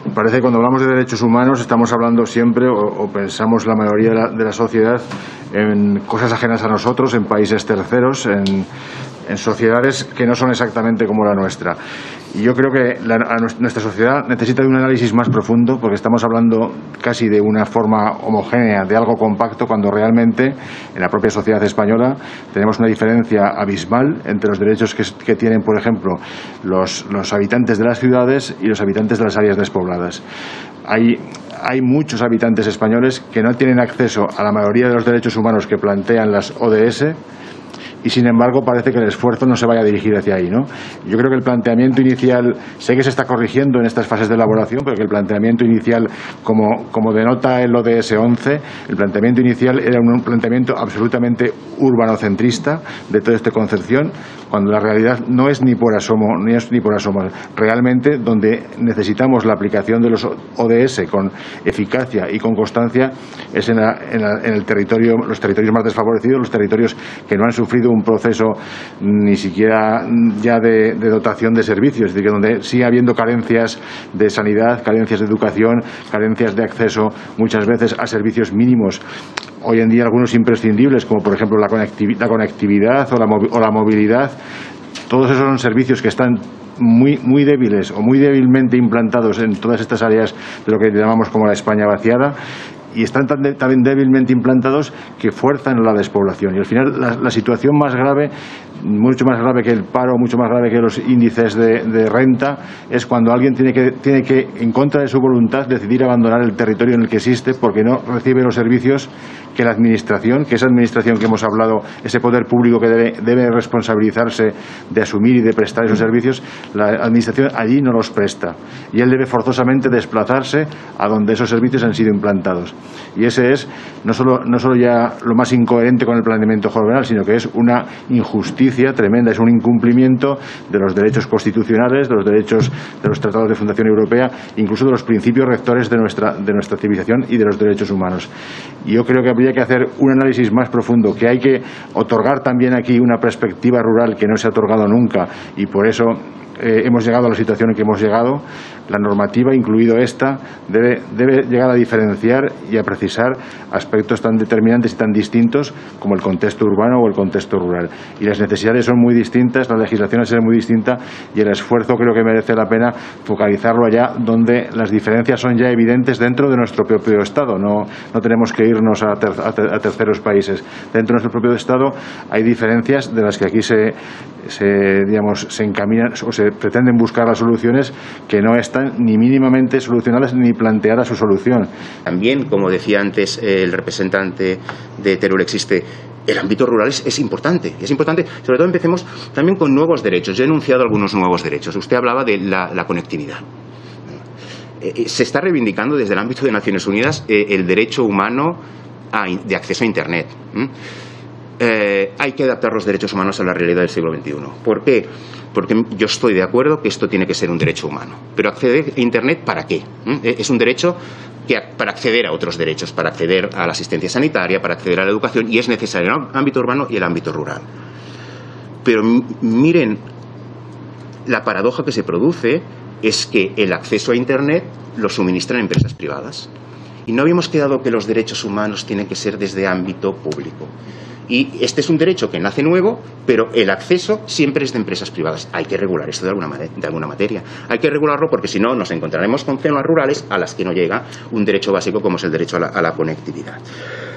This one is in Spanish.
Parece que cuando hablamos de derechos humanos estamos hablando siempre, o pensamos la mayoría de la sociedad, en cosas ajenas a nosotros, en países terceros, en sociedades que no son exactamente como la nuestra. Y yo creo que nuestra sociedad necesita de un análisis más profundo, porque estamos hablando casi de una forma homogénea, de algo compacto, cuando realmente en la propia sociedad española tenemos una diferencia abismal entre los derechos que tienen, por ejemplo, los habitantes de las ciudades y los habitantes de las áreas despobladas. Hay muchos habitantes españoles que no tienen acceso a la mayoría de los derechos humanos que plantean las ODS, y sin embargo parece que el esfuerzo no se vaya a dirigir hacia ahí, ¿no? Yo creo que el planteamiento inicial, sé que se está corrigiendo en estas fases de elaboración, pero que el planteamiento inicial, como denota el ODS 11, el planteamiento inicial era un planteamiento absolutamente urbanocentrista de toda esta concepción, cuando la realidad no es ni por asomo. Realmente, donde necesitamos la aplicación de los ODS con eficacia y con constancia es en el territorio, los territorios más desfavorecidos, los territorios que no han sufrido un proceso ni siquiera ya de dotación de servicios, es decir, que donde sigue habiendo carencias de sanidad, carencias de educación, carencias de acceso muchas veces a servicios mínimos, hoy en día algunos imprescindibles, como por ejemplo la conectividad o la movilidad. Todos esos son servicios que están muy débiles o muy débilmente implantados en todas estas áreas de lo que llamamos como la España vaciada, y están también débilmente implantados que fuerzan la despoblación. Y al final la situación más grave, mucho más grave que el paro, mucho más grave que los índices de renta, es cuando alguien tiene que, en contra de su voluntad, decidir abandonar el territorio en el que existe porque no recibe los servicios que la administración, que esa administración que hemos hablado, ese poder público que debe responsabilizarse de asumir y de prestar esos servicios, la administración allí no los presta. Y él debe forzosamente desplazarse a donde esos servicios han sido implantados. Y ese es no solo ya lo más incoherente con el planeamiento general, sino que es una injusticia tremenda, es un incumplimiento de los derechos constitucionales, de los derechos de los tratados de fundación europea, incluso de los principios rectores de nuestra civilización y de los derechos humanos. Y yo creo que habría que hacer un análisis más profundo, que hay que otorgar también aquí una perspectiva rural que no se ha otorgado nunca, y por eso hemos llegado a la situación en que hemos llegado. La normativa, incluido esta, debe llegar a diferenciar y a precisar aspectos tan determinantes y tan distintos como el contexto urbano o el contexto rural. Y las necesidades son muy distintas, la legislación es muy distinta, y el esfuerzo creo que merece la pena focalizarlo allá donde las diferencias son ya evidentes dentro de nuestro propio Estado. No tenemos que irnos a terceros países. Dentro de nuestro propio Estado hay diferencias de las que aquí se encaminan o se pretenden buscar las soluciones que no están ni mínimamente solucionadas ni planteada su solución. También, como decía antes el representante de Teruel Existe, el ámbito rural es importante, sobre todo empecemos también con nuevos derechos. Yo he enunciado algunos nuevos derechos. Usted hablaba de la conectividad. Se está reivindicando desde el ámbito de Naciones Unidas el derecho humano de acceso a Internet. Hay que adaptar los derechos humanos a la realidad del siglo XXI. ¿Por qué? Porque yo estoy de acuerdo que esto tiene que ser un derecho humano. Pero acceder a Internet, ¿para qué? Es un derecho para acceder a otros derechos, para acceder a la asistencia sanitaria, para acceder a la educación, y es necesario el ámbito urbano y el ámbito rural. Pero miren, la paradoja que se produce es que el acceso a Internet lo suministran empresas privadas. Y no habíamos quedado que los derechos humanos tienen que ser desde ámbito público. Y este es un derecho que nace nuevo, pero el acceso siempre es de empresas privadas. Hay que regular esto de alguna materia. Hay que regularlo porque si no nos encontraremos con zonas rurales a las que no llega un derecho básico como es el derecho a la conectividad.